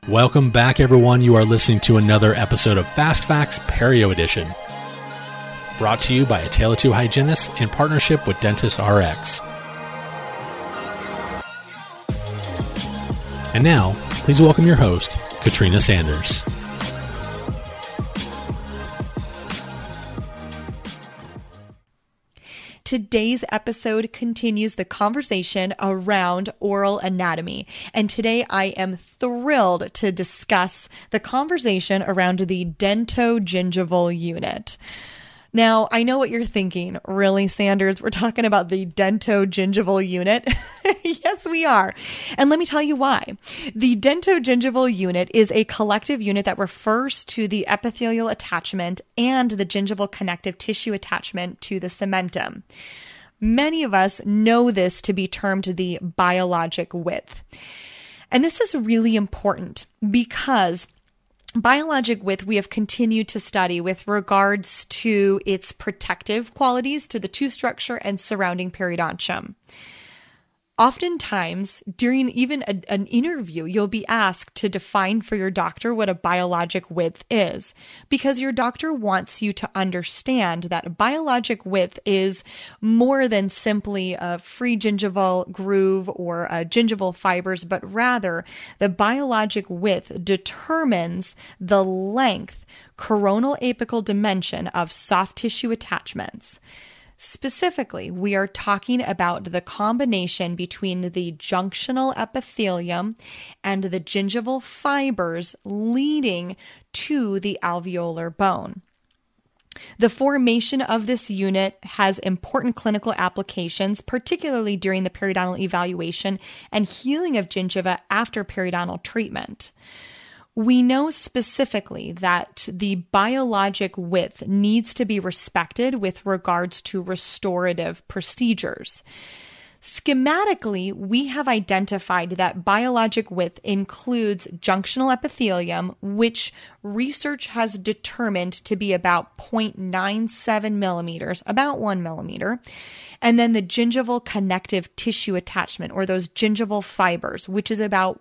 Welcome back, everyone. You are listening to another episode of Fast Facts Perio Edition, brought to you by A Tale of Two Hygienists in partnership with Dentist RX. And now, please welcome your host, Katrina Sanders. Today's episode continues the conversation around oral anatomy, and today I am thrilled to discuss the conversation around the dentogingival unit. Now, I know what you're thinking. Really, Sanders? We're talking about the dentogingival unit? Yes, we are. And let me tell you why. The dentogingival unit is a collective unit that refers to the epithelial attachment and the gingival connective tissue attachment to the cementum. Many of us know this to be termed the biologic width. And this is really important because biologic width we have continued to study with regards to its protective qualities to the tooth structure and surrounding periodontium. Oftentimes, during even an interview, you'll be asked to define for your doctor what a biologic width is, because your doctor wants you to understand that biologic width is more than simply a free gingival groove or gingival fibers, but rather the biologic width determines the length, coronal apical dimension of soft tissue attachments. Specifically, we are talking about the combination between the junctional epithelium and the gingival fibers leading to the alveolar bone. The formation of this unit has important clinical applications, particularly during the periodontal evaluation and healing of gingiva after periodontal treatment. We know specifically that the biologic width needs to be respected with regards to restorative procedures. Schematically, we have identified that biologic width includes junctional epithelium, which research has determined to be about 0.97 millimeters, about 1 millimeter, and then the gingival connective tissue attachment, or those gingival fibers, which is about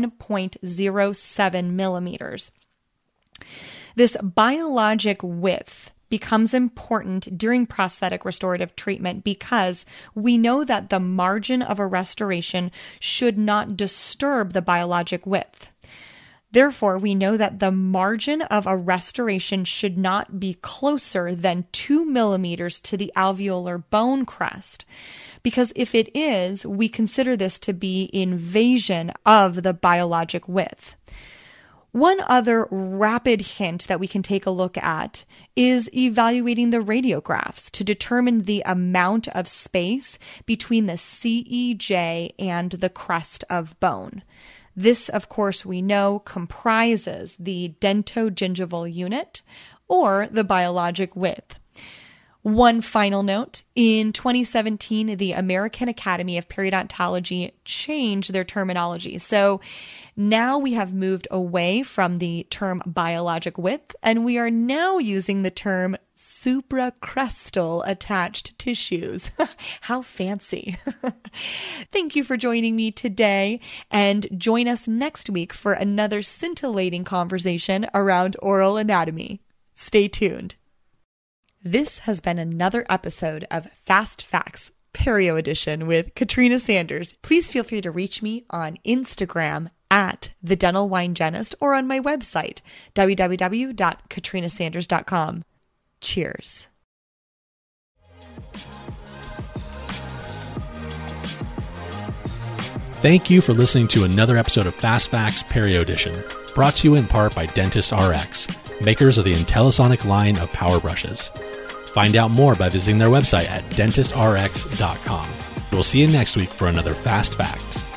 1.07 millimeters. This biologic width becomes important during prosthetic restorative treatment because we know that the margin of a restoration should not disturb the biologic width. Therefore, we know that the margin of a restoration should not be closer than 2 millimeters to the alveolar bone crest, because if it is, we consider this to be invasion of the biologic width. One other rapid hint that we can take a look at is evaluating the radiographs to determine the amount of space between the CEJ and the crest of bone. This, of course, we know comprises the dentogingival unit or the biologic width. One final note, in 2017, the American Academy of Periodontology changed their terminology. So now we have moved away from the term biologic width, and we are now using the term supracrestal attached tissues. How fancy. Thank you for joining me today, and join us next week for another scintillating conversation around oral anatomy. Stay tuned. This has been another episode of Fast Facts Perio Edition with Katrina Sanders. Please feel free to reach me on Instagram at The Dental Wine Genist or on my website, www.katrinasanders.com. Cheers. Thank you for listening to another episode of Fast Facts Perio Edition, brought to you in part by Dentist RX, makers of the IntelliSonic line of power brushes. Find out more by visiting their website at dentistrx.com. We'll see you next week for another Fast Facts.